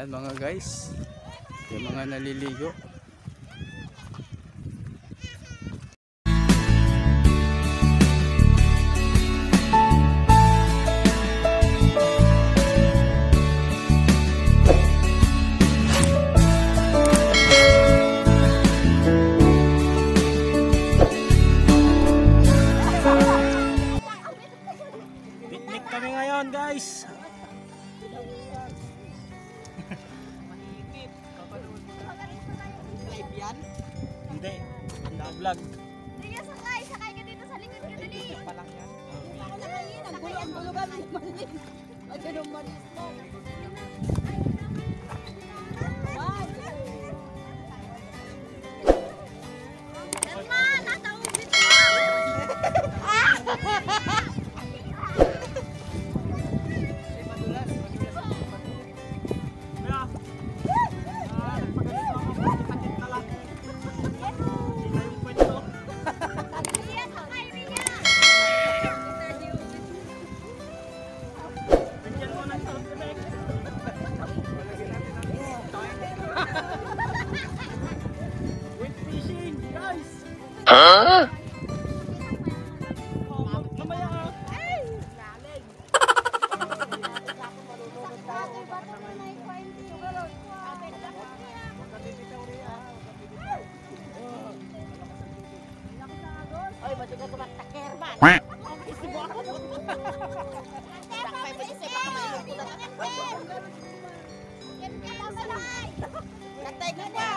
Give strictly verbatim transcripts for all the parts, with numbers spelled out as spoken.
Ayan mga guys, yung mga naliligo. Picnic kami ngayon guys. Live yan? Hindi, na-vlog. Sige, sakay. Sakay ka dito sa likod ko dali. Pa lang yan. Ako na kayo, nagbuyan ko lugar ng malis. Ay, ganun malis mo. Dalma, nataubit ko. Iya, sakay niya. With fishing guys. Huh? Oh, mamaya ah. Ay! Ay, ba't ka tumaktaker man? Isibo ako. Takpay ba siya baka may lupo na Natay ka na.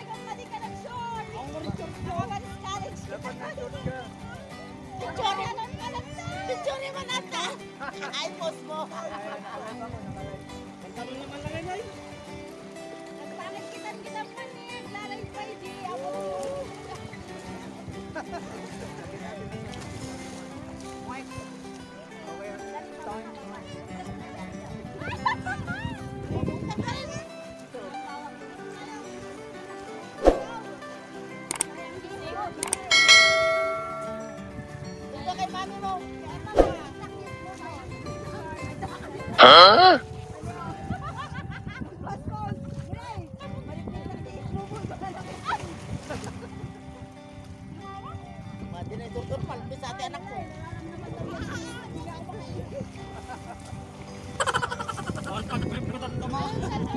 Pichori man ata. Ay, post mo. Pantalo naman lang yan ay. Ito kay mami mo. Huh? Madi na itutur, palpis sa ate anak ko. Bawal pag-prep-prepan ka mo.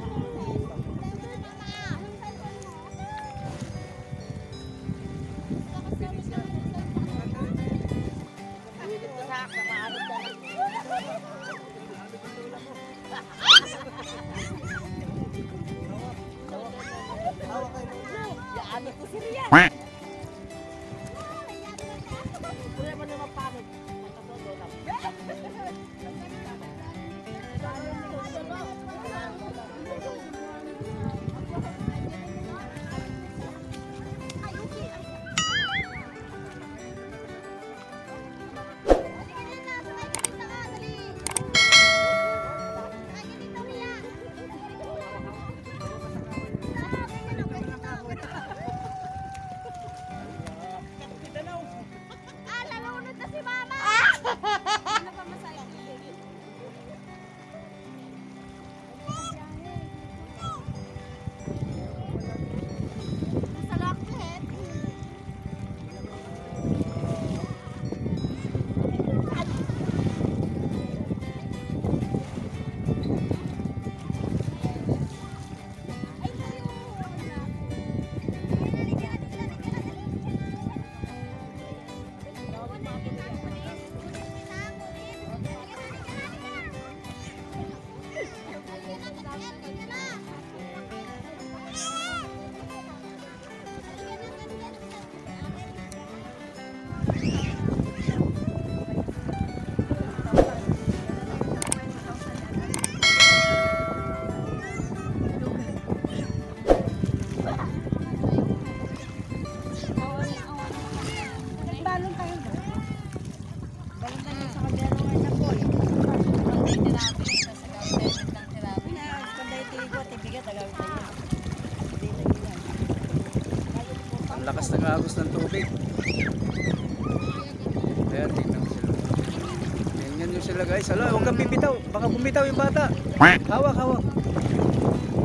Pwede ko sa sa maanod ka na. Yaano ko si Rian. Kuya mo naman pangit. Ah, lalunod na si Mama. Ano pa masaya? Nasa lockhead. Balon tayo ba? Balon tayo sa kaldero nga na po. Pagday tirapi, sa gawin ng tirapi. Pagday tigo, tibigat, agawin tayo. Ang lakas ng agos ng tubig. Ayan, tingnan mo sila. Tingnan nyo sila guys. Hala, huwag kang bibitaw. Baka bumitaw yung bata. Hawak, hawak.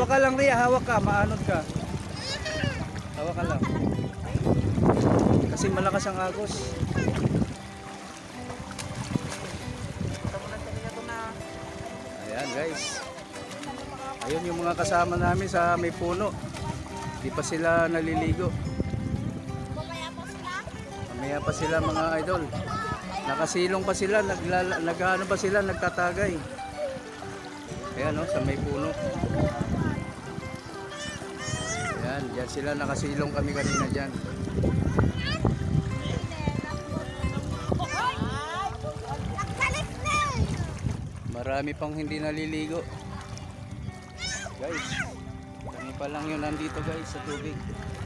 Hawak ka lang, Ria. Hawak ka. Maanod ka. Hawak ka lang. Kasi malakas ang agos. Ayan guys. Ayun yung mga kasama namin sa may puno. Di pa sila naliligo. Mamaya po sila. Mamaya pa sila mga idol. Nakasilong pa sila, naglala, nag-ano pa sila, nagtatagay. Ayan no, sa may puno. Ayan, dyan sila nakasilong kami kanina dyan. Nagkalit na! Marami pang hindi naliligo. Guys, kami pa lang yun nandito guys sa tubig.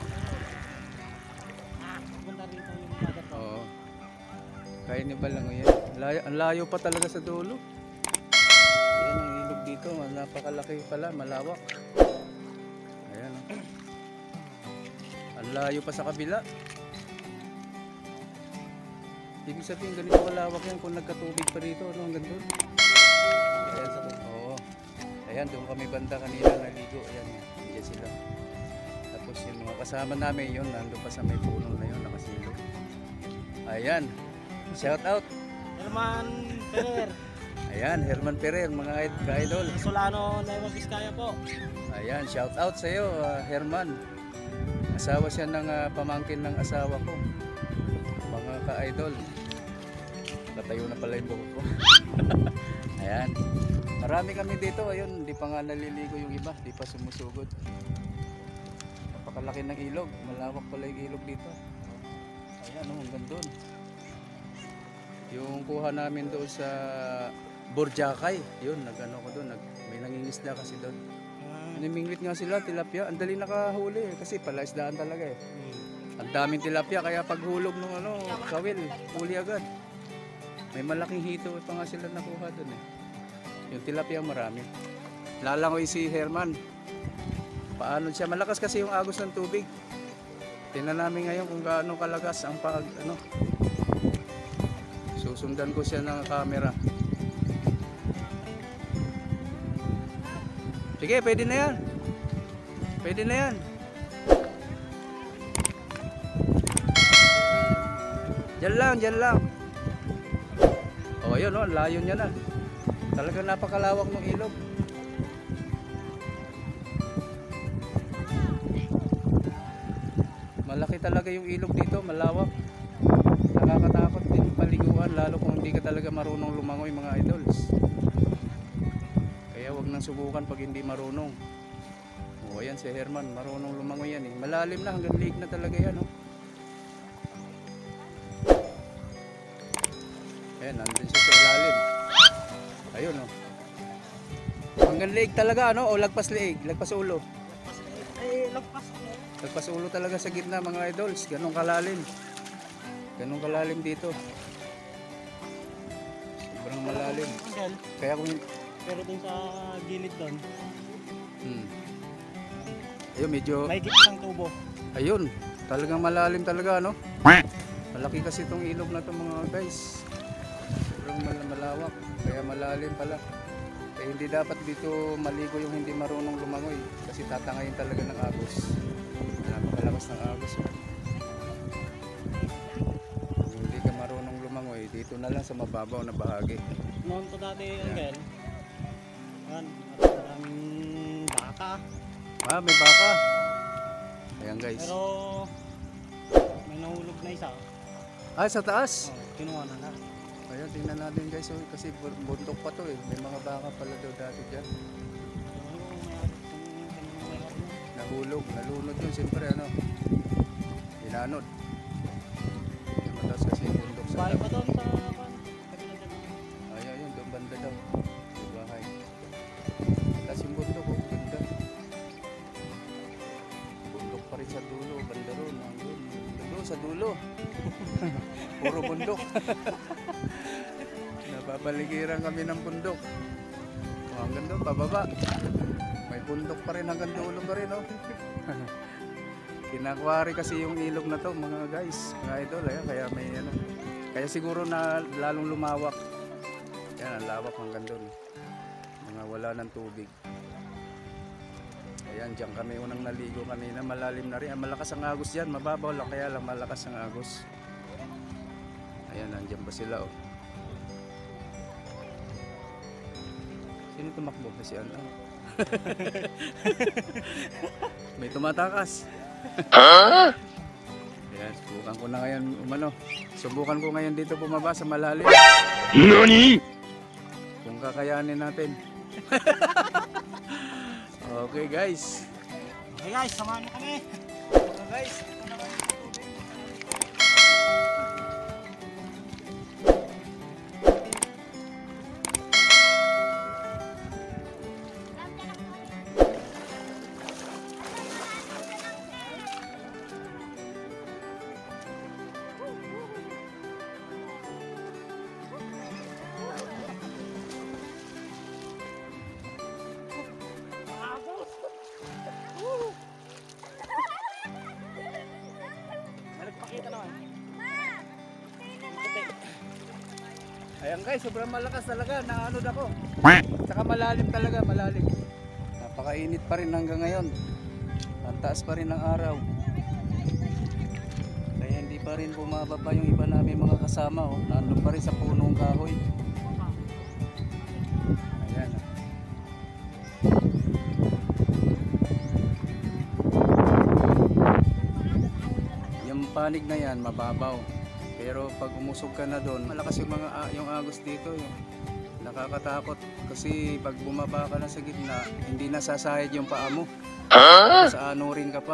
Punta rito yung dagat po. Oo. Kaya ni Balango yan. Layo, ang layo pa talaga sa dulo. Ayan ang ilog dito. Napakalaki pala, malawak. Ayan. Oh. Ang layo pa sa kabila. Ibig sabihin ganito kalawak yan kung nagkatubig pa rito. Ano hanggang doon? Ayan sa oo. Ayan, doon kami banda kanina naligo. Ayan, ayan sila. Tapos yung mga kasama namin yun, nandun pa sa may puno na yun, nakasilog. Ayan. Shout out. Herman Ferrer. Ayan, Herman Ferrer, mga id- ka-idol. Solano, Nueva Vizcaya po. Ayan, shout out sa iyo, uh, Herman. Asawa siya ng uh, pamangkin ng asawa ko. Mga ka-idol. Natayo na pala yung buhok ko. Ayan. Marami kami dito, ayun, hindi pa nga naliligo yung iba, hindi pa sumusugod. Napakalaki ng ilog, malawak pala yung ilog dito. Ayan, oh, hanggang doon. Yung kuha namin doon sa Boracay, yun, nag-ano ko doon, nag, may nangingisda kasi doon. Ah, Namingwit nga sila, tilapia, ang dali nakahuli eh, kasi palaisdaan talaga eh. hmm. Ang daming tilapia, kaya paghulog ng ano, kawil, huli agad. May malaking hito pa nga sila nakuha doon eh. Yung tilapia marami. Lalangoy si Herman. Paano siya, malakas kasi yung agos ng tubig. Tingnan namin ngayon kung gaano kalagas ang pag, ano, susundan ko siya ng camera. Sige, pwede na yan. Pwede na yan. Diyan lang, diyan lang. O, yun o, layo niya na. Talagang napakalawak ng ilog. Malaki talaga yung ilog dito, malawak. Nakakatakot din paliguan, lalo kung hindi ka talaga marunong lumangoy mga idols. Kaya wag nang subukan pag hindi marunong. O ayan si Herman, marunong lumangoy yan eh. Malalim na, hanggang liig na talaga yan oh. Ayan, nandun siya sa ilalim. Ayun oh. Hanggang liig talaga ano, o lagpas liig, lagpas ulo. Eh, lagpas po. Lagpas ulo talaga sa gitna mga idols, ganun kalalim. Ganun kalalim dito. Sobrang malalim. Uncle, Kaya kung pero dun sa gilid doon, hmm. Ayun, medyo may gitnang tubo. ayun, talagang malalim talaga no. Malaki kasi itong ilog na to mga guys. Sobrang mal- malawak, kaya malalim pala. Kaya hindi dapat dito maligo yung hindi marunong lumangoy kasi tatangayin talaga ng agos. Napakalakas ng agos. Oh. Kung hindi ka marunong lumangoy, dito na lang sa mababaw na bahagi. Noon po dati, Uncle, yan, maraming baka. Ah, may baka. Ayan guys. Pero may nahulog na isa. Ah, sa taas. Oh, kinuha na lang. Ayan, tingnan natin guys. Oh, kasi bu- bundok pa to eh. May mga baka pala daw dati dyan. Nahulog, nalunod yun. Siyempre ano, inanod. Yung mataas kasi yung bundok sa Bahay pa tabi. doon sa kabila dyan. Ayan, yun, doon banda daw. Yung bahay. Tapos yung bundok, oh, ganda. Bundok pa rin sa dulo, banda ron. Nandun, doon sa dulo. Puro bundok. Napapaligiran kami ng bundok. Oh, hanggang doon, pababa. May bundok pa rin hanggang dulo pa rin, oh. Kinakwari kasi yung ilog na to, mga guys, mga idol, ayan, kaya may ano. Kaya siguro na lalong lumawak. Yan, ang lawak hanggang doon. Mga wala ng tubig. Ayan, dyan kami unang naligo kanina. Malalim na rin. Ah, malakas ang agos dyan. Mababaw lang, kaya lang malakas ang agos. Ayan, nandyan ba sila oh. Sino tumakbo? Kasi ano? May tumatakas. Ayan, subukan ko na ngayon umano. Subukan ko ngayon dito bumaba sa malalim. NANI? Kung kakayanin natin. Okay guys. Okay guys, samahan niyo kami. Okay guys. Nagpakita naman. Ayan guys, sobrang malakas talaga. Naanod ako. Tsaka malalim talaga, malalim. Napakainit pa rin hanggang ngayon. Ang taas pa rin ng araw. Kaya hindi pa rin bumababa yung iba namin mga kasama. Oh. Nandun pa rin sa punong kahoy. Ayan. Yung panig na yan, mababaw. Pero pag umusog ka na doon, malakas yung mga ah, yung agos dito, yung nakakatakot kasi pag bumaba ka na sa gitna, hindi nasasahid yung paa mo. Sa ano rin ka pa.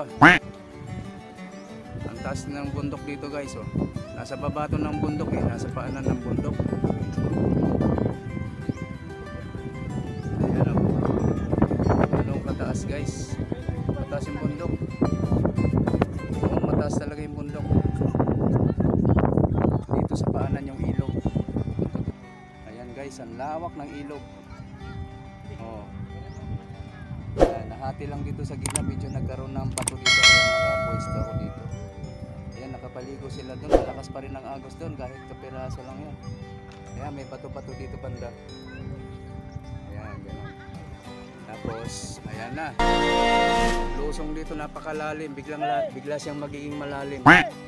Ang taas ng bundok dito guys, oh. Nasa baba to ng bundok eh, nasa paanan ng bundok. Ayan oh. Anong kataas guys? Mataas yung bundok. Oo, mataas talaga yung bundok. Dito sa paanan yung ilog. Ayan guys, ang lawak ng ilog. Oh. Ayan, nahati lang dito sa gitna, medyo nagkaroon ng bato dito kaya nakapwesto ako dito. Ayan, nakapaligo sila doon, malakas pa rin ang agos doon kahit kapiraso lang yan. Ayan, may bato-bato dito banda. Ayan, gano'n. Tapos, ayan na. Lusong dito napakalalim, biglang la, bigla siyang magiging malalim.